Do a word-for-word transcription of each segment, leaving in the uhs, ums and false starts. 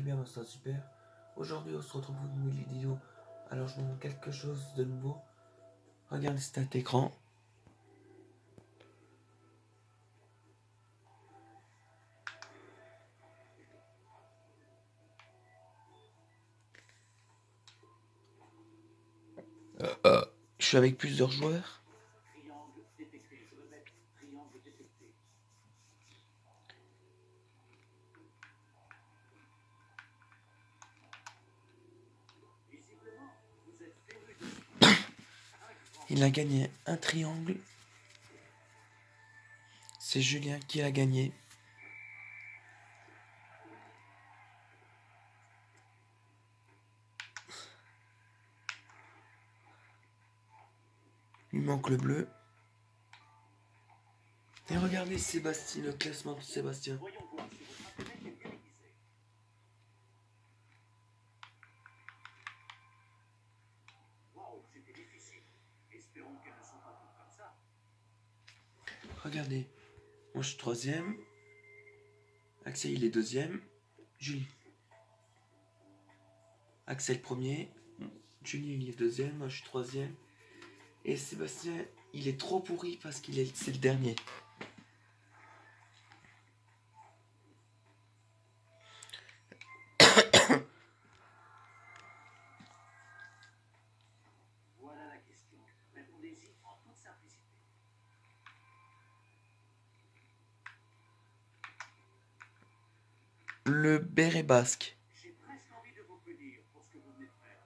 bien, moi ça va super. Aujourd'hui on se retrouve pour une nouvelle vidéo. Alors je vous montre quelque chose de nouveau. Regardez cet écran. Euh, euh, je suis avec plusieurs joueurs. Il a gagné un triangle. C'est Julien qui a gagné. Il manque le bleu. Et regardez Sébastien, le classement de Sébastien. Regardez, moi je suis troisième. Axel il est deuxième. Julie. Axel premier. Julie il est deuxième. Moi je suis troisième. Et Sébastien il est trop pourri parce qu'il est c'est le dernier. Voilà la question. Répondez-y en toute simplicité. Le béret basque. J'ai presque envie de vous punir pour ce que vous venez de faire.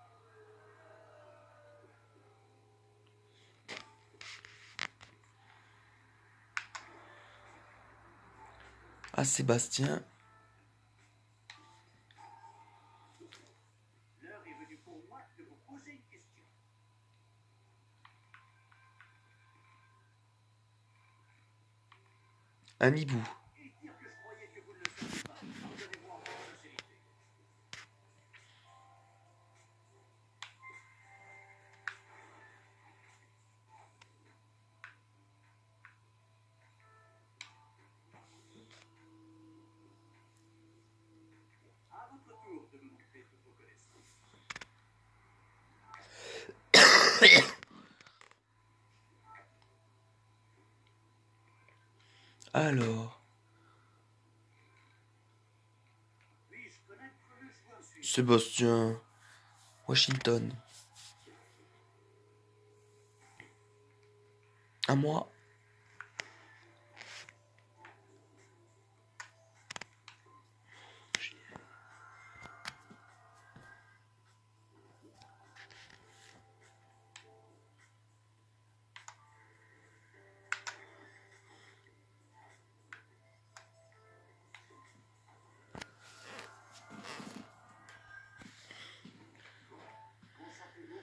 À Sébastien. L'heure est venue pour moi de vous poser une question. Un hibou. Et dire que je croyais que vous ne le saviez pas. Pardonnez-moi en toute sincérité. À votre tour de me montrer toutes vos connaissances. Alors. Puis-je connaître le joueur suivant? Sébastien. Washington. À moi. Concentrez-vous.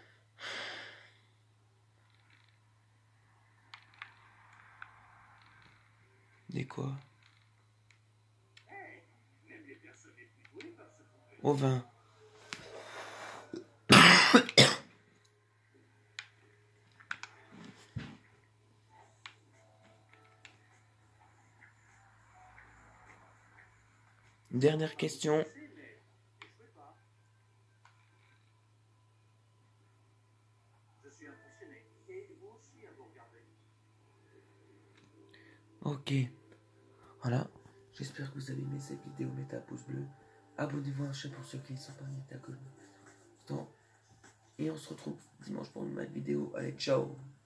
Des quoi? Hey, même les personnes les plus douées peuvent se tromper. Au vin. Dernière question. C'est mais n'échouez pas. Je suis impressionné. Et vous aussi à vous regarder. Ok. Voilà. J'espère que vous avez aimé cette vidéo. Mettez un pouce bleu. Abonnez-vous à la chaîne pour ceux qui ne sont pas. Mettez un cloche. Et on se retrouve dimanche pour une nouvelle vidéo. Allez, ciao.